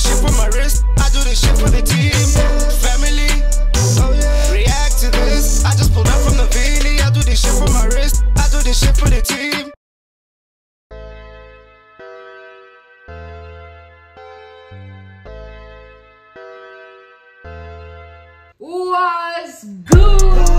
shit for my wrist. I do this shit for the team. Family, react to this. I just pulled up from the Vini. I do this shit for my wrist. I do this shit for the team. What's good?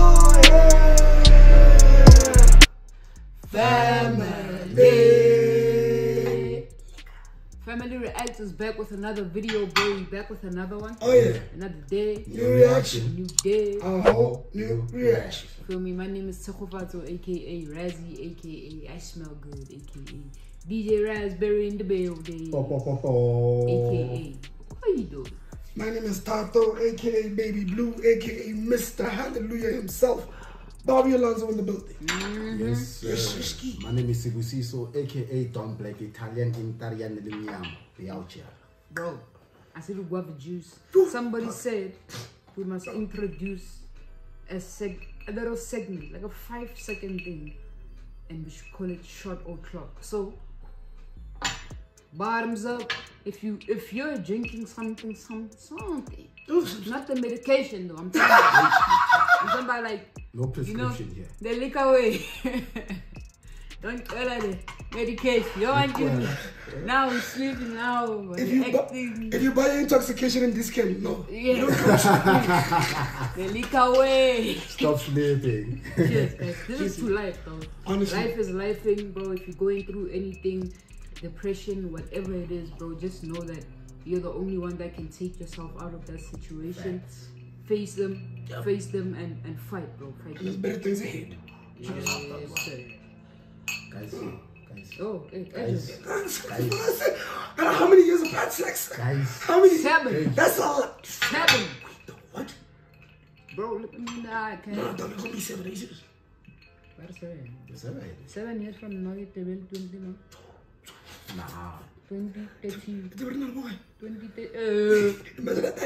Family Reacts is back with another video, bro. We back with another one. Oh yeah. Another day. New reaction. New day. A whole new reaction. Feel me? My name is Tsegofatso, aka Razzie, aka I Smell Good, aka DJ Raspberry in the building. Aka what you doing? My name is Tato, aka Baby Blue, aka Mr. Hallelujah himself. Bobby Alonso in the building. Yes, my name is Sibusiso, aka Don Black, Italian Limiam. Be out here. Bro, I said guava juice. Somebody said we must introduce a little segment, like a 5-second thing, and we should call it shot or clock. So bottoms up if you're drinking something, not the medication though. I'm talking about like no prescription here. The liquor way. Don't call it the medication. You want you now we're sleeping now. If you buy intoxication in this camp, no. Yeah. The liquor way. Stop sleeping. Cheers, guys. This is to life though. Honestly. Life is lifing, bro. If you're going through anything, depression, whatever it is, bro, just know that you're the only one that can take yourself out of that situation. Facts. Face them and fight, bro. Fight. There's better things ahead. Yes, sir. Guys. Oh, hey, Guys. How many years of bad sex? Guys. How many? 7. That's all. 7. What? Bro, look at me in the eye, okay? No, don't call me 7 years. What's 7? Is that right? 7 years from now, you're 20, no? Nah. 20, 30, They were not boy. 20, Imagine that.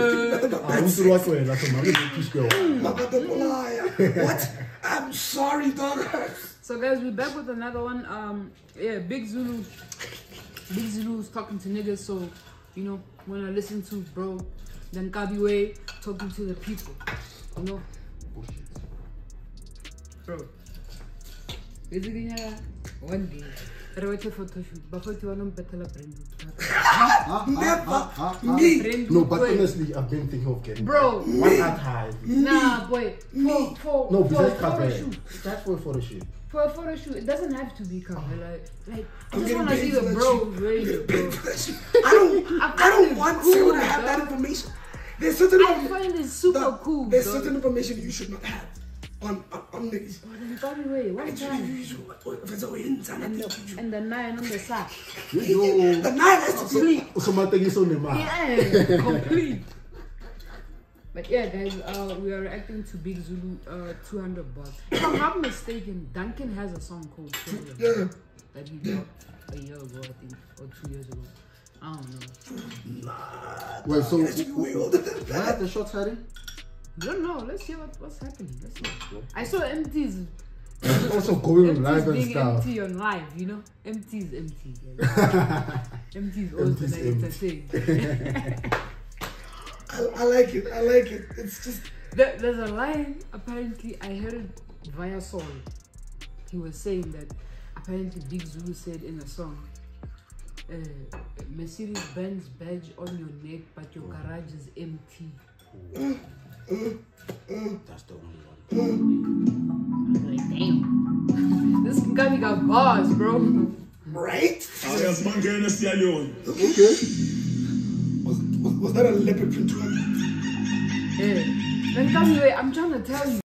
What? I'm sorry, dog. So guys, we're back with another one. Yeah, Big Zulu. Big Zulu's talking to niggas, so you know, when I listen to bro, then Kabi Way talking to the people. You know? Bro. Basically, one day. I waited for photoshoot. Before you want to brand Me. No, but honestly, I've been thinking of getting bro. One at high. Nah, boy. For No, a besides photo cover. shoot. That's for a photo shoot. For a photo shoot, it doesn't have to be cover. Like I I'm just getting want to see paid the for that bros shit. ready, bro. I don't want someone to have that information. There's certain I find it super cool. There's dog. certain information you should not have on niggas. But then Kabi Way, what time? And the 9 on the side. The 9 has to sleep. So my thing is on the mark. Yeah, complete. But yeah, guys, we are reacting to Big Zulu 200 bucks. If I'm not mistaken, Duncan has a song called Failure that he dropped a year ago, I think, or 2 years ago. I don't know. Well, so Way older than why are the shots hiding? I don't know. Let's see what's happening. Let's see. I saw empties. Also going on Empties live and being stuff. empty on live, you know? Empty is empty. Empty is always Empty is gonna entertain. I like it. I like it. It's just There's a line, apparently, I heard it via Saul. He was saying that apparently Big Zulu said in a song, Mercedes-Benz badge on your neck, but your garage is empty. That's the only one. I'm like, damn. This guy got bars, bro. right. Okay. Was that a leopard print 200? Yeah. Then Kabi, I'm trying to tell you.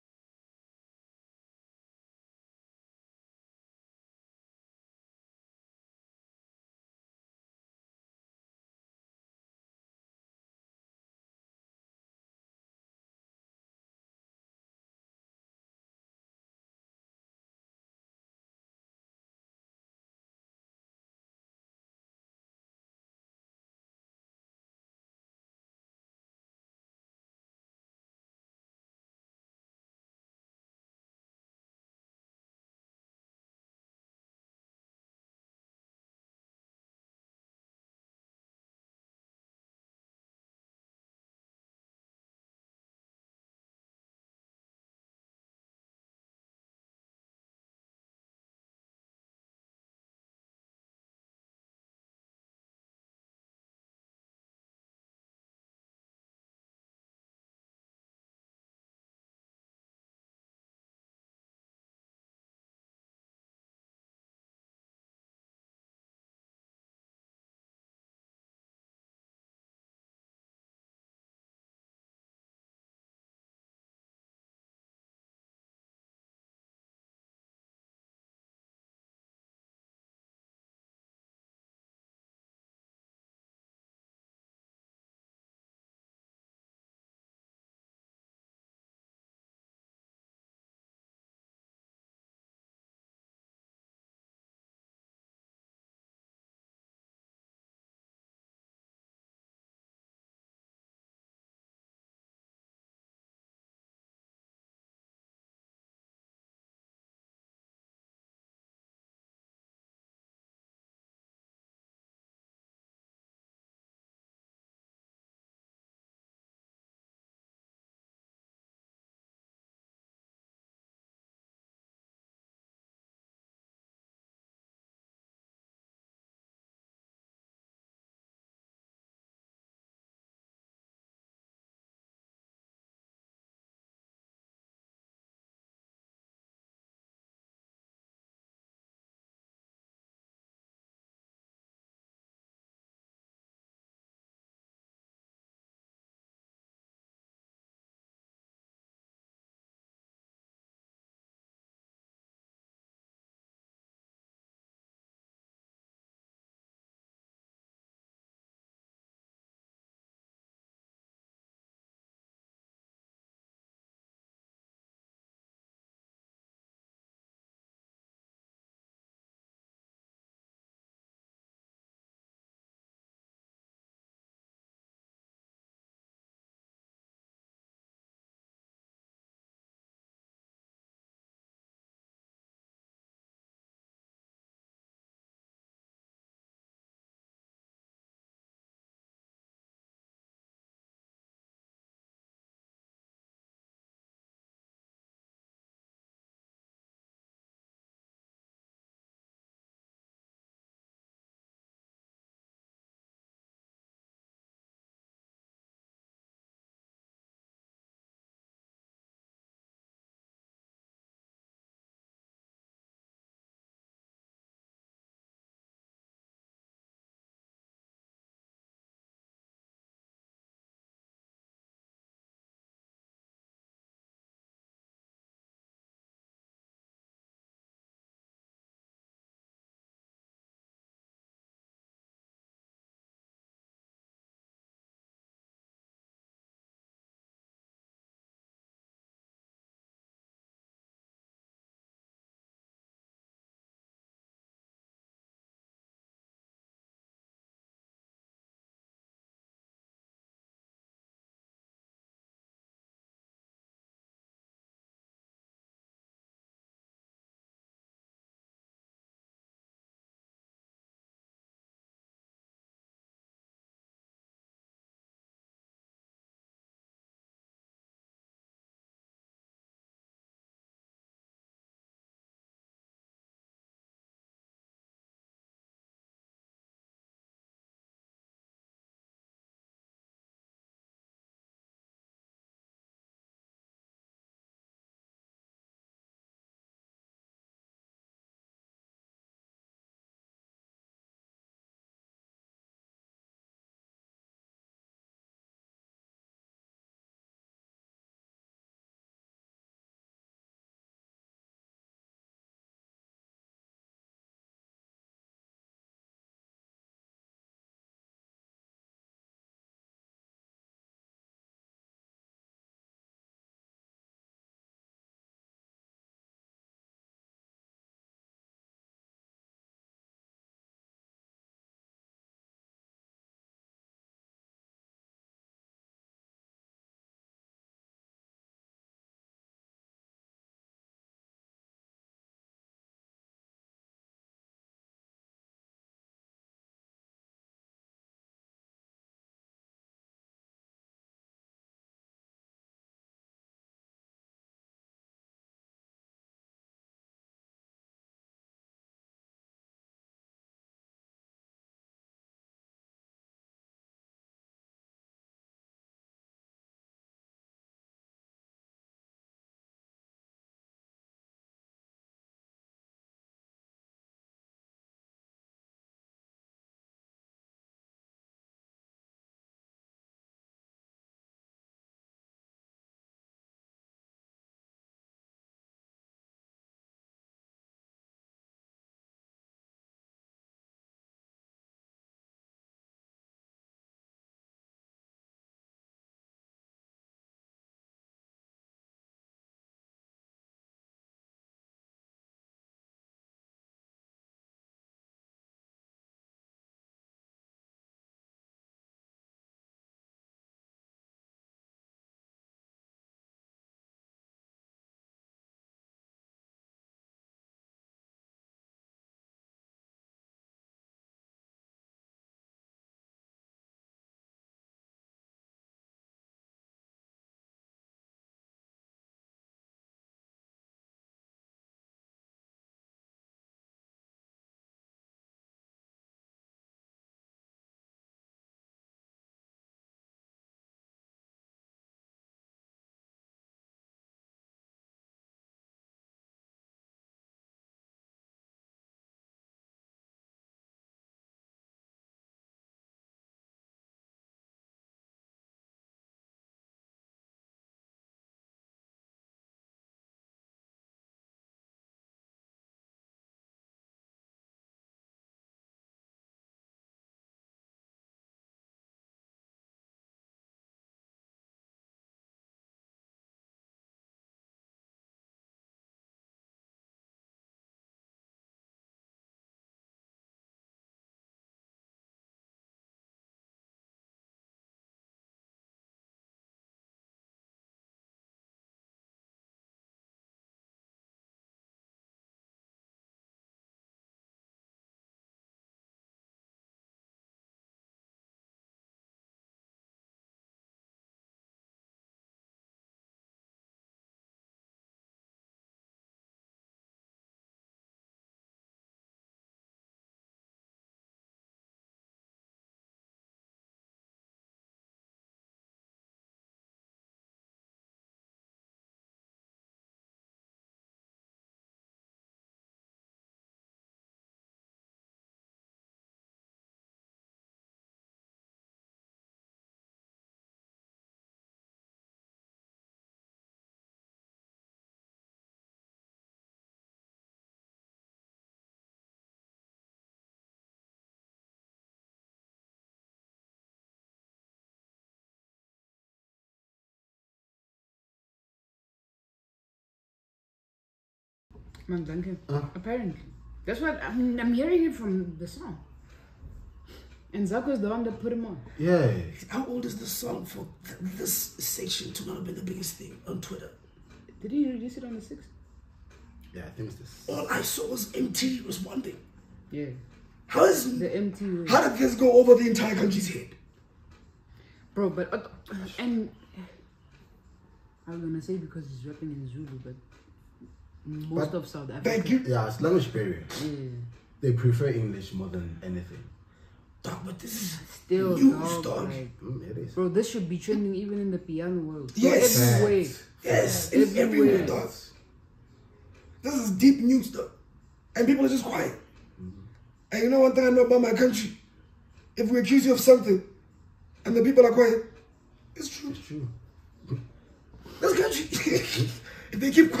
Man, Duncan. Apparently. That's what I'm hearing it from the song. And Zako's the one that put him on. Yeah. How old is the song for this section to not have been the biggest thing on Twitter? Did he release it on the 6th? Yeah, I think it's this. All I saw was MT responding. Yeah. How is The MT. how did this go over the entire country's head? Bro, but and I was gonna say because he's rapping in Zulu, but most of South Africa. Thank you. Yeah, it's language barrier. Yeah. They prefer English more than anything. Dog, but this is Still, news, dog, dog. like, It is. bro, this should be trending even in the piano world. Yes. Everywhere. Yes, Everywhere. it's everywhere, dog. This is deep news, dog. And people are just quiet. And you know one thing I know about my country? If we accuse you of something and the people are quiet, it's true. It's true. This country, if they keep quiet.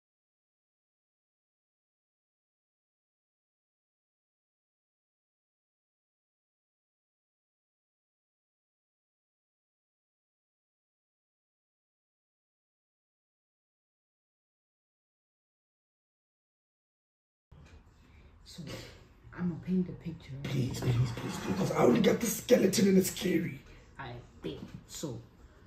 So, I'm gonna paint a picture. Please, because I only got the skeleton and it's scary. I think so.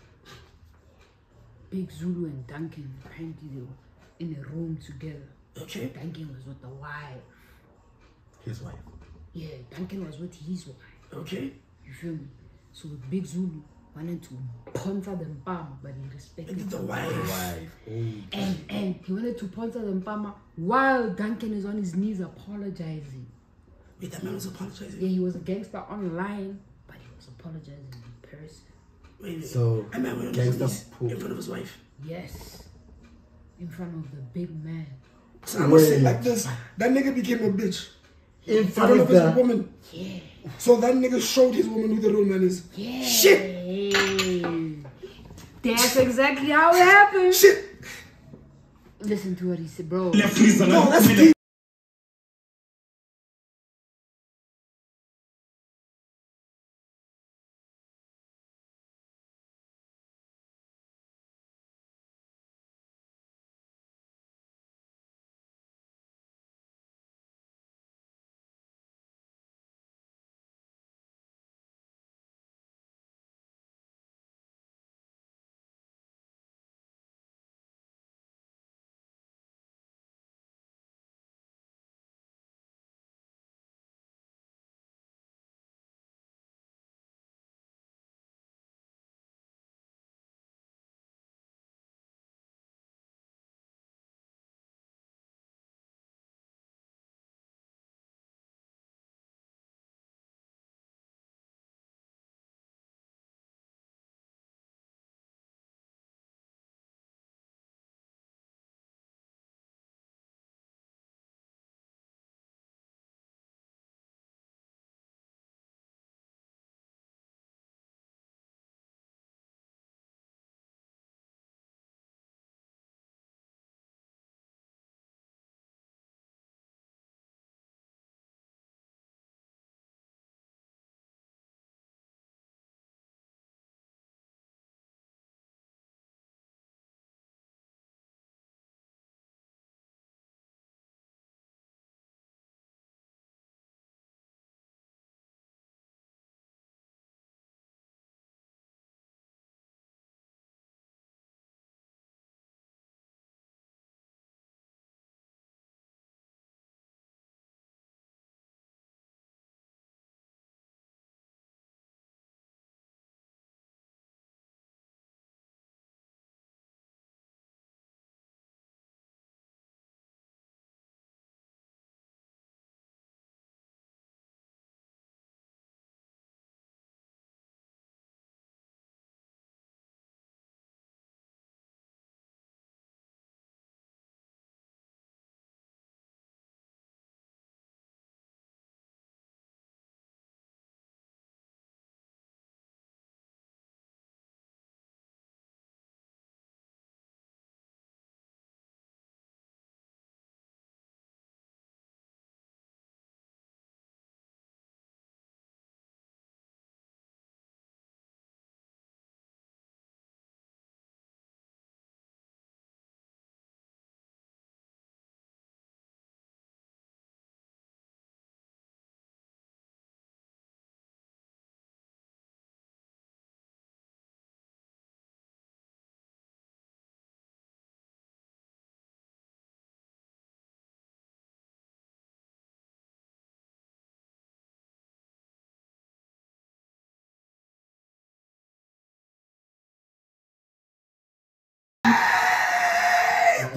Big Zulu and Duncan apparently they were in a room together. Okay? Duncan was with the wife. His wife. Yeah, Duncan was with his wife. Okay? You feel me? So Big Zulu wanted to sponsor the Mpama, but he respected The the wife. Wife. Oh. And he wanted to sponsor the Mpama while Duncan is on his knees apologizing. Wait, that man was apologizing. Yeah, he was a gangster online, but he was apologizing in person. Wait, So, that man went on gangster his knees poop. in front of his wife. Yes, in front of the big man. So I'm gonna say Wait. like this: that nigga became a bitch In in front front of of his the... woman. Yeah. So that nigga showed his woman who the real man is. Yeah. Shit! That's exactly how it happened. Shit! Listen to what he said, bro. No, that's deep.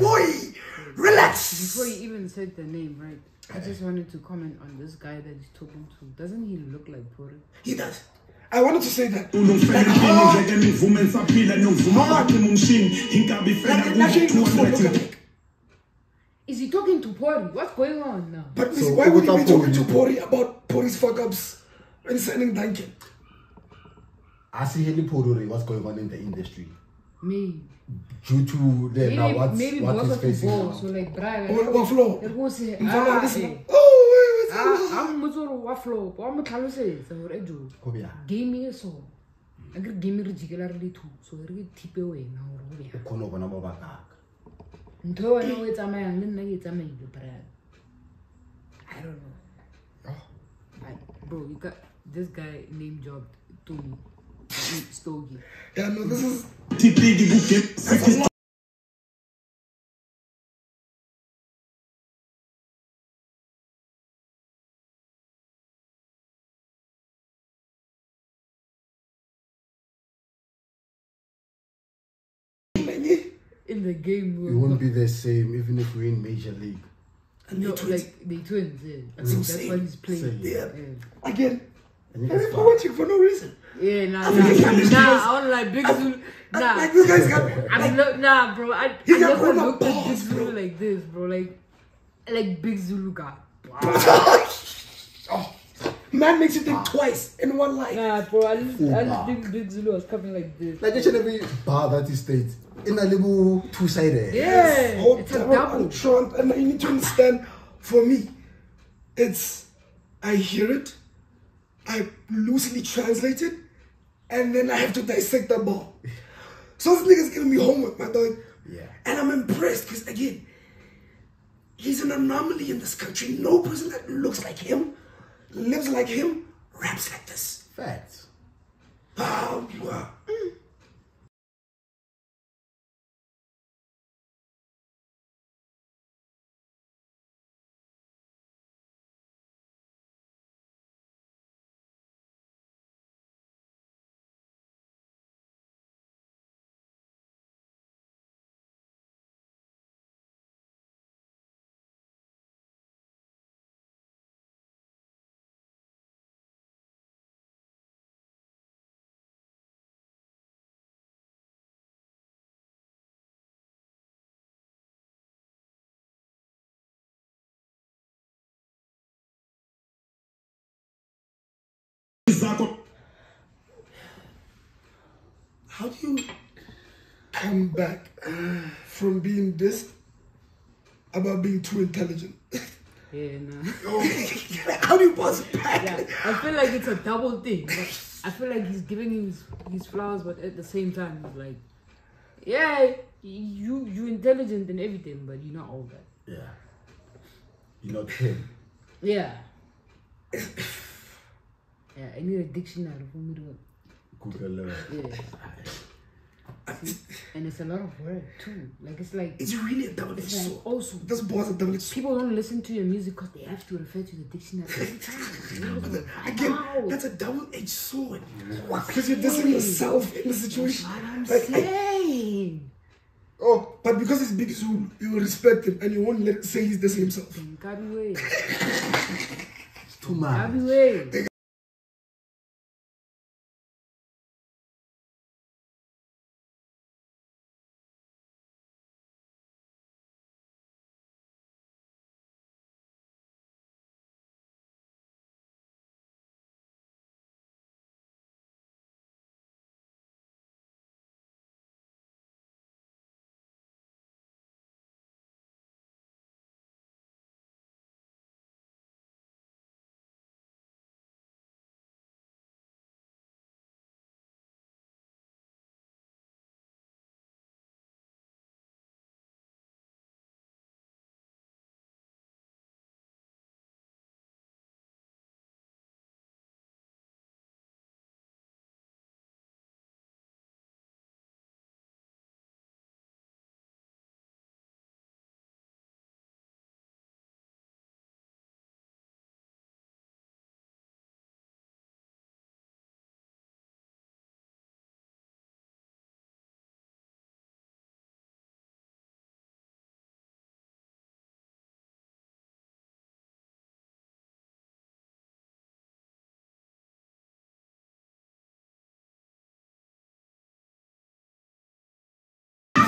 boy, relax. Before you even said the name, right? I just wanted to comment on this guy that he's talking to. Doesn't he look like Pori? He does. I wanted to say that. Is he talking to Pori? What's going on now? But So why would he be without talking to Pori? Pori about Pori's fuck-ups when signing Duncan? I see Heli Podori, what's going on in the industry. Maybe. Due to the now Maybe what because he's of the facing ball. now. So like, Brian. What floor? It was Oh, I'm Muzoro Waflo. I'm Talose. So we're Ejo. Kobia. Game so. I get game regularly too. So we're tip away now. Kono bona mo baka. Until I know it's a man, then it's a man. I don't know. Bro, you got this guy name job to me. Stogie. Yeah, no, this is. In the game, It won't be the same even if we're in Major League. And no, they twins. like they twins. Yeah. That's insane. why he's playing. Same. Yeah. Yeah. Again. And And it's people watching for no reason. Yeah, nah, I I was like Big Zulu. Nah, Like, this guy's got. nah, bro. I He got never grown up looked at Big balls, Zulu bro. like this, bro. Like Big Zulu guy. Oh, man makes you think twice in one life. Nah, bro. I just Fuck. think Big Zulu was coming like this. like each and every bar that he states in a little two-sided. Yeah, Hold it's a down double. on Trump, and you need to understand. For me, it's I hear it, I loosely translate it, and then I have to dissect the ball. So this nigga's giving me homework, my dog. Yeah. And I'm impressed because again, he's an anomaly in this country. No person that looks like him, lives like him, raps like this. Facts. Oh, wow. How do you come back from being dissed about being too intelligent? Yeah, nah. How do you bounce back? Yeah, I feel like it's a double thing. But I feel like he's giving him his flowers, but at the same time, he's like, yeah, you intelligent and everything, but you're not all that. Yeah. You're not him. Yeah. Yeah, I need a dictionary for me to. Google. Yeah. And it's a lot of work too. Like it's like It's really a double-edged it's like sword. also This boy's a double-edged sword. people don't listen to your music because they have to refer to the dictionary every time. Again, Wow. that's a double-edged sword. Because you're dissing yourself in the situation. What I'm Like, saying. oh, but because he's Big Zulu, you will respect him and you won't let say he's dissing himself. Gabi Too much. way.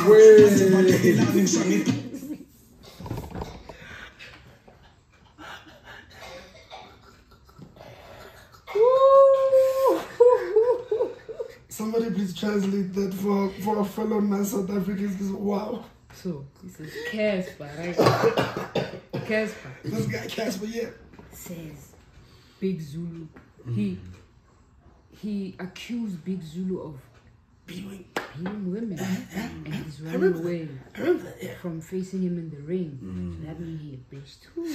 Somebody please translate that for our fellow non-South Africans, because wow. So, this is Casper, right? Casper. This guy Casper, yeah. Says Big Zulu. He accused Big Zulu of Beating women. And he's running remember away I remember that, yeah. from facing him in the ring. So that means he a bitch too.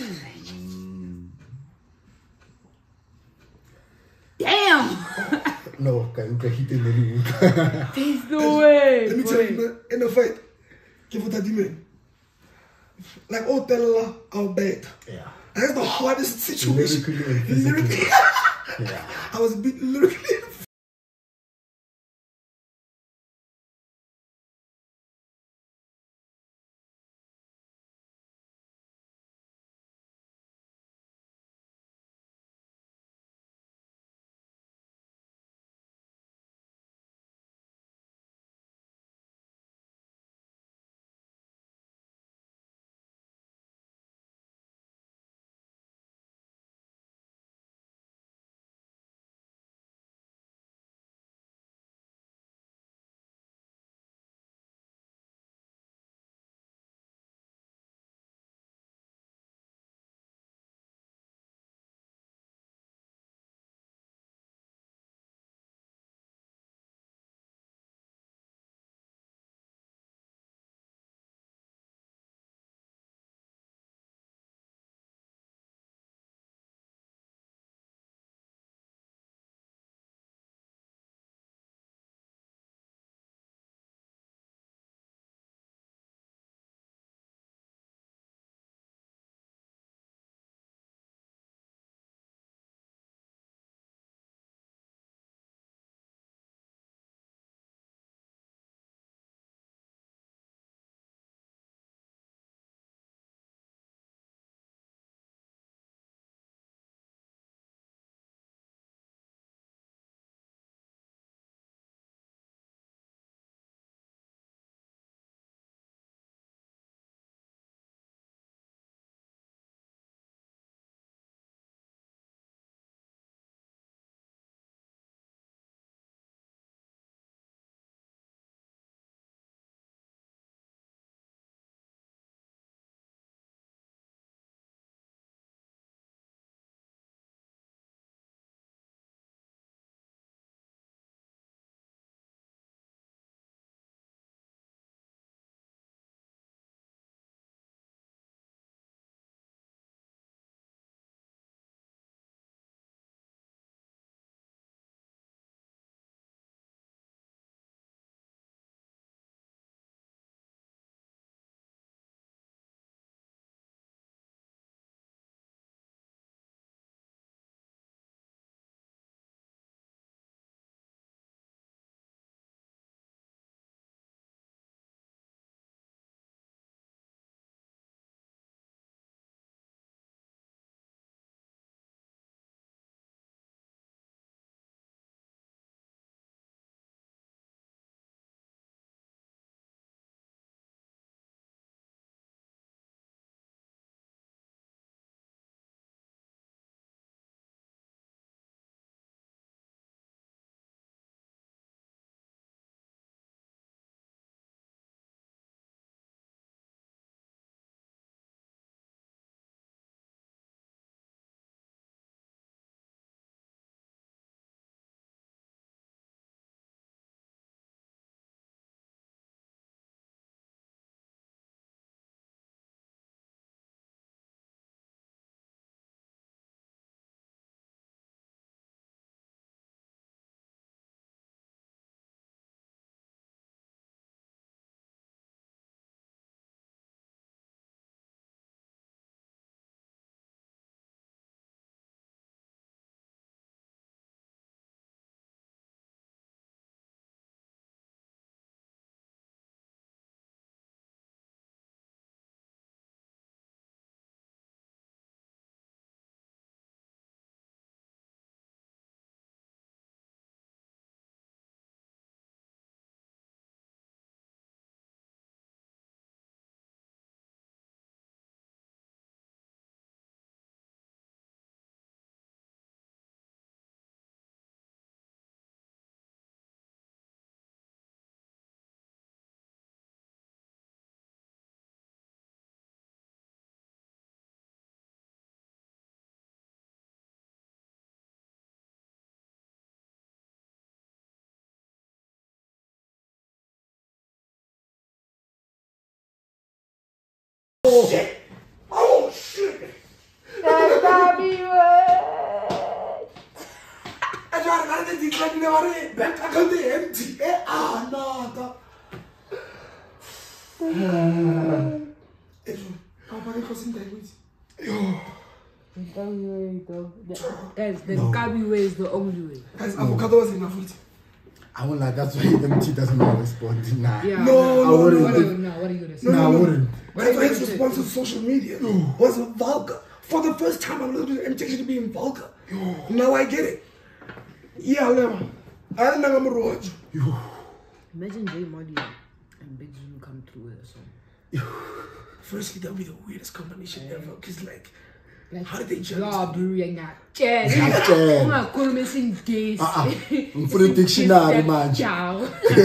Damn! No, can you hit in the loop? There's no way. Let me tell you, man, in a fight, give what I demand. Like, oh, tell our bad. Yeah. That's the hardest situation. Lyrically and physically. Lyrically. Yeah. I was beat lyrically. shit! Oh shit! That's Bobby Way. I tried to get this money back account empty. No. Guys, the Kabi way is the only way. Guys, avocado was enough. I won't like that's why MT doesn't want to respond. Nah. Yeah. No, What are you gonna say? I wouldn't. That's why his response to social media was vulgar. For the first time, I'm listening to MT actually being vulgar. Now I get it. Yeah, Lema. I don't know I'm a road. Imagine J Molly and Big Zulu come through with a song. Firstly, that would be the weirdest combination ever. Because, like, how did they judge? Yeah, bro, you're not. Jen. Jen. I'm not calling missing gays. For the dictionary, man. Ciao.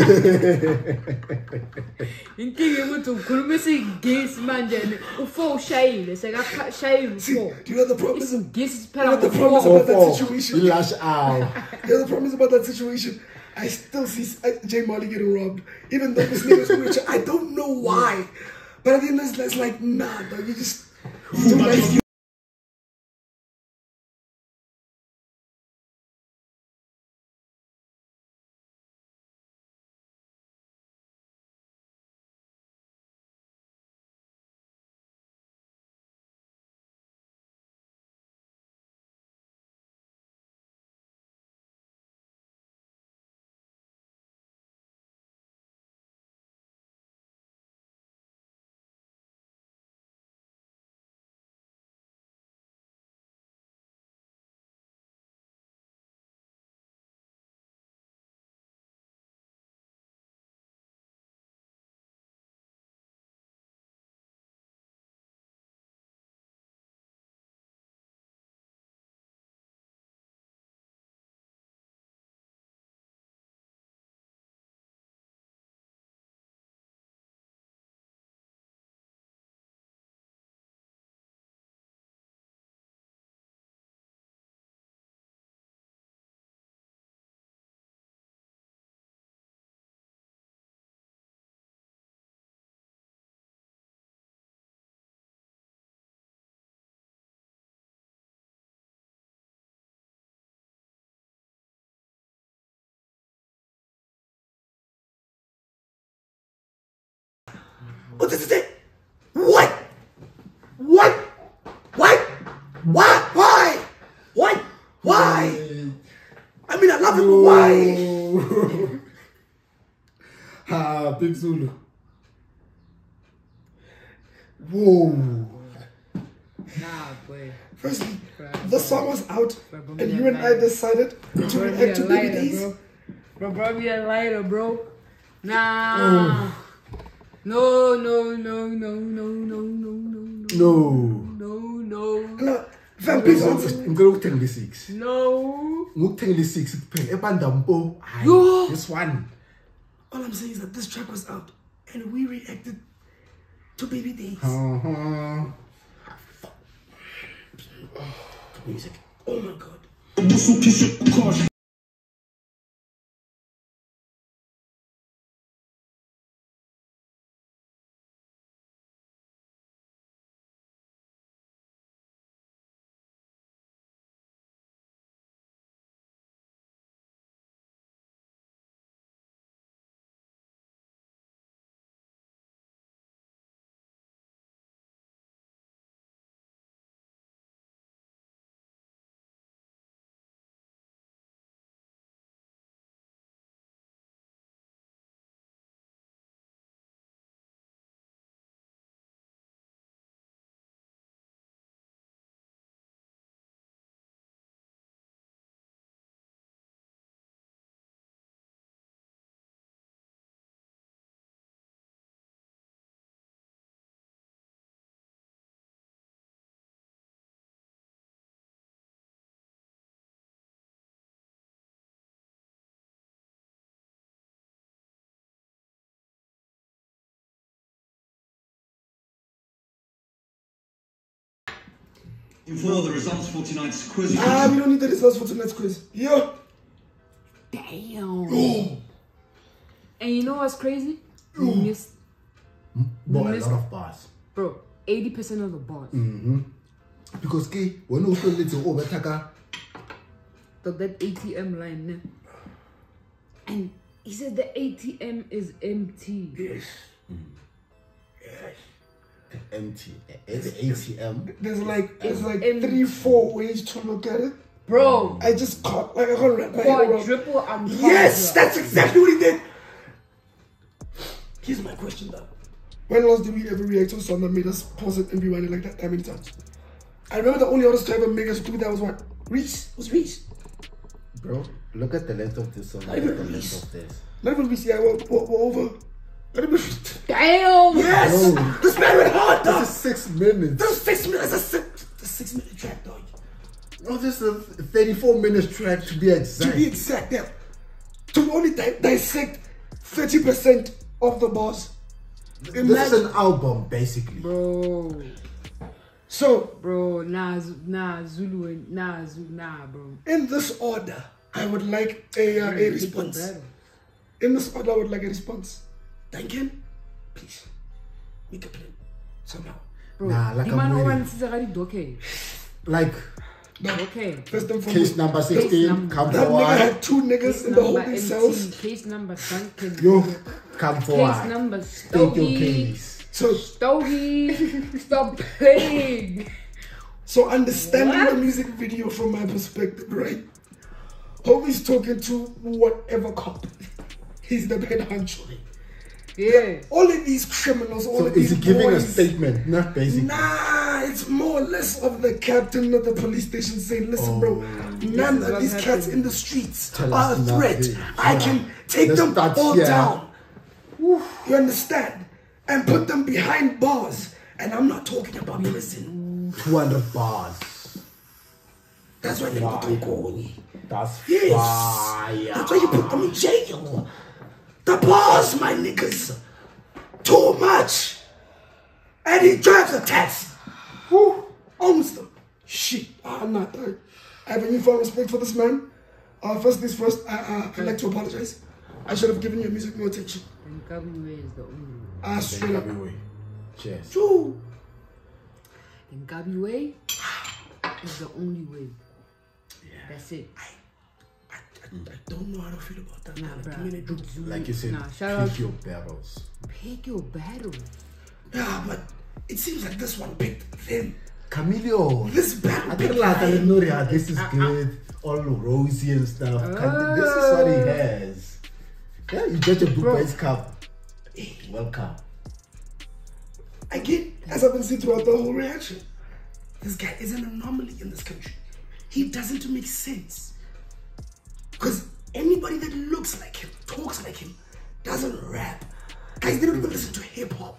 In King, you to call missing gays, man. Ufo shy. Let's say I shy. Do you know the problem is? Gays You know the problem is about that situation? You lash out. You know the problem is about that situation? I still see J Molly getting robbed. Even though this nigga's rich, I don't know why. But at the end of this, it's like, nah, dog, you just... You don't like... What is it? What? What? What? What? Why? What? Why? I mean, I love it, but why? Ah, Big Zulu. Whoa. Nah, boy. Firstly, the song was out, and you and I decided to react to Baby Days. Bro, be a lighter, bro. Nah. No. No, fam, please answer. I'm going to 6. No. I'm going to 6. Yo. This one. All I'm saying is that this track was out, and we reacted to Baby Days. Music. Oh my god. For the results for tonight's quiz. We don't need the results for tonight's quiz. Yeah. Damn. Oh. And you know what's crazy? We missed. Boy, a lot of bars. Bro, 80% of the bars. Because when you feel it's over, That ATM line, ne? And he said the ATM is empty. Yes. Empty. It's ATM. There's like empty. 3-4 ways to look at it. Bro. I just caught, like, I can't wrap my head around. Quadruple and Yes, that's exactly what he did. Here's my question though. When last did we ever react to a song that made us pause it and rewind it like that many times? I remember the only artist to ever make us do that was what? Reese. It was Reese. Bro, look at the length of this song. Look Not at even the Reese. length of this. Not even Reese, yeah, we're over. Not even Damn! Yes! Bro. This man went hard, dog! This is 6 minutes. This is 6 minutes. That's a 6-minute track, dog. Oh, this is a 34-minute track to be exact. To be exact, yeah. To only dissect 30% of the bars. This is an album, basically. Bro. So, Bro, nah, Zulu, bro. in this order, I would like a response. In this order, I would like a response. Duncan, please, make a plan. Somehow. Bro, Nah, like the I'm man waiting. wants to already okay. Like, Okay. First and foremost, case number 16, number- come that nigga forward. had 2 niggas Case in the number holding MT, cells. case number Duncan. Yo, come Case forward. number State your Stogie. case. Stogie, stop playing. So understanding What? the music video from my perspective, right? Homie's talking to whatever cop. He's the head honcho. Yeah. All of these criminals, all So of these is he giving a boys, statement? Not basically. Nah, it's more or less of the captain of the police station saying, listen, bro, none is of what these cats happened. in the streets Tell are a us threat. nothing. I Yeah. can take Let's them start all here. down. You understand? And put them behind bars. And I'm not talking about prison. 200 bars. That's why they put them going. That's Yes. fire. That's why you put them in jail. The bars, my niggas. Too much. And he drives a taxi. Whew. Owns them. Shit. I'm not. I have a newfound respect for this man. First things first, I'd like to apologize. I should have given your music more attention. And Kabiwe is the only way. Straight up. Cheers. True. And Kabiwe is the only way. That's it. I don't know how to feel about that. Nah, man. bruh. I mean, Big Zulu. Like you said, Nah, shout out. pick your battles. Pick your battle. yeah, but it seems like this one picked them. Camilo. This battle I picked think like them. Noria, this is good. All rosy and stuff. This is what he has. Yeah, you get your Blue Bro. Boys Cup. Welcome. Again, as I've been seeing throughout the whole reaction, this guy is an anomaly in this country. He doesn't make sense. Because anybody that looks like him, talks like him, doesn't rap. Guys, they don't even listen to hip hop.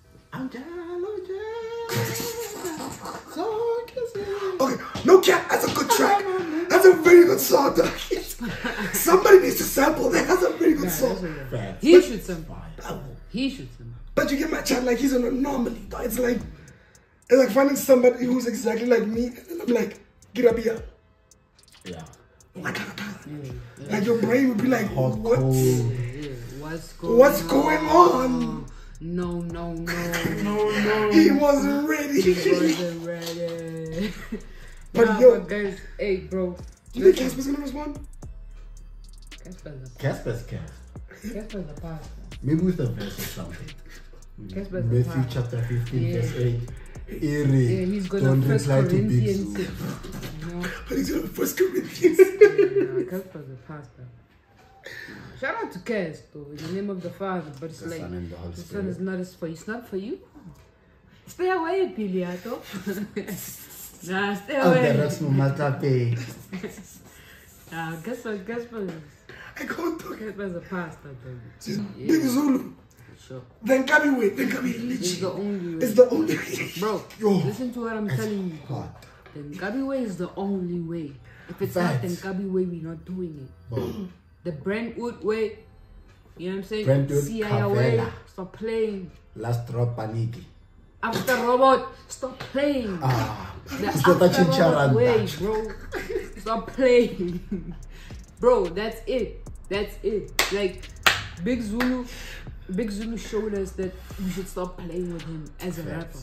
Okay, no cap, that's a good track. That's a very good song. Though. Somebody needs to sample that. That's a very good song. He should sample. Bravo. He should sample. But you get my chat like he's an anomaly. Though. It's like finding somebody who's exactly like me, and I'm like, get up here. Yeah. Like your brain would be like, Hot what? cold. Yeah. What's going on? No. He wasn't ready. He wasn't ready. But Nah, yo, but guys, hey, bro. you think Casper's gonna respond? Casper's cast. Casper's a pastor. Maybe with a verse or something. Casper's a Matthew pastor. chapter 15, Yeah. verse 8. Yeah, he's gonna Don't First reply to Big Corinthians. Zoo. You know? But he's gonna first Corinthians. Yeah, Casper's a pastor. Shout out to Cas, though, in the name of the Father, but it's The like, Son and the Holy the Son Spirit. is not as for you. It's not for you. Stay away, Piliato. Nah, stay Out there, away. that's no matter. Nah, Casper's I can't talk. a pastor, baby. She's Big Zulu. Sure. Then Kabiwe It's the Lichi. only way. It's the only way. Bro, Yo. listen to what I'm telling you. Bro. Hot. Then Gabi Way is the only way. If it's Facts. not, then Gabi Way, we're not doing it. Boom. The Brentwood way, you know what I'm saying? Brentwood, CIA way, Kavela. stop playing. Last drop paniki. After Robot, stop playing. The It's not After touching Robot Charan. way, bro. Stop playing. Bro, that's it. That's it. Like, Big Zulu showed us that we should stop playing with him as a rapper.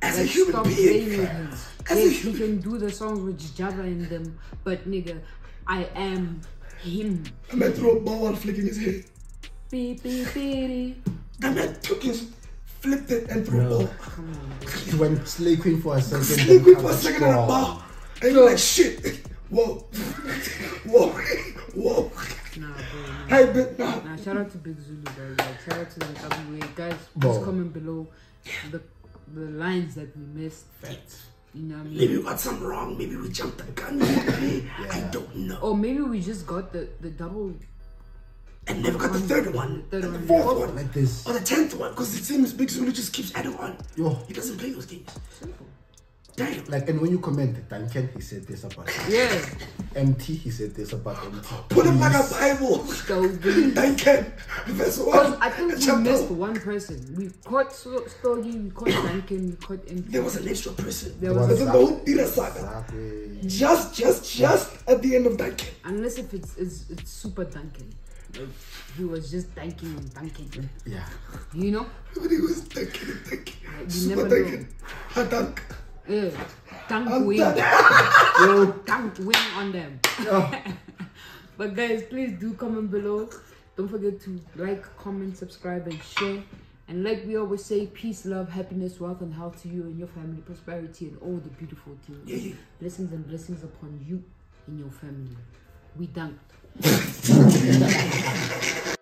As a Like, human stop being, playing with him. As a Yes, he human- can do the songs with Java in them, but nigga, I am him. That man threw a ball while flicking his hair. Beep, beep, beep. That man took his, flipped it and threw a ball. Come on, bro. He went Slay Queen for a second. Sleep then for a come second on a strong. ball. And you're like, shit. Whoa. Whoa. Whoa. Nah, bro. Nah. Hey, but nah. Nah, shout out to Big Zulu, guys. Like, shout out to the WA guys. Bro. Just comment below the lines that we missed. Facts. You know what I mean? Maybe we got something wrong. Maybe we jumped the gun. I don't know. Or maybe we just got the double. And never got the third one. The third and the one. fourth one. Like this. Or the 10th one. Because it seems Big Zulu just keeps adding on. Yo. He doesn't play those games. Simple. Damn. Like, and when you comment, Duncan, he said this about Yeah. MT, he said this about MT. Put him like a Bible. So big. Duncan. Verse 1. Because I think we chapter missed 1. one person. We caught Stogie, we caught Duncan, we caught MT. There was an extra person. There was It's in the whole Tira saga. Exactly. Just at the end of Duncan. Unless if it's super Duncan. Like, he was just dunking and dunking. Yeah. You know? When he was Duncan. You Super never know. Duncan. I dunk. Yeah. Dunk I'm wing. done. Yo, dunk wing on them. But guys, please do comment below. Don't forget to like, comment, subscribe, and share. And like we always say, peace, love, happiness, wealth, and health to you and your family, prosperity, and all the beautiful things. Yeah. Blessings and blessings upon you and your family. We dunked.